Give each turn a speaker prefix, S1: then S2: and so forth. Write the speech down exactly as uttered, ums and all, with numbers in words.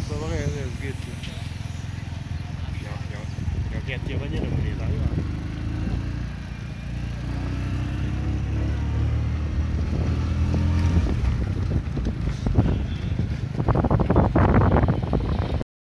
S1: So magari è sghetti. No, no, no, che ti va niente per la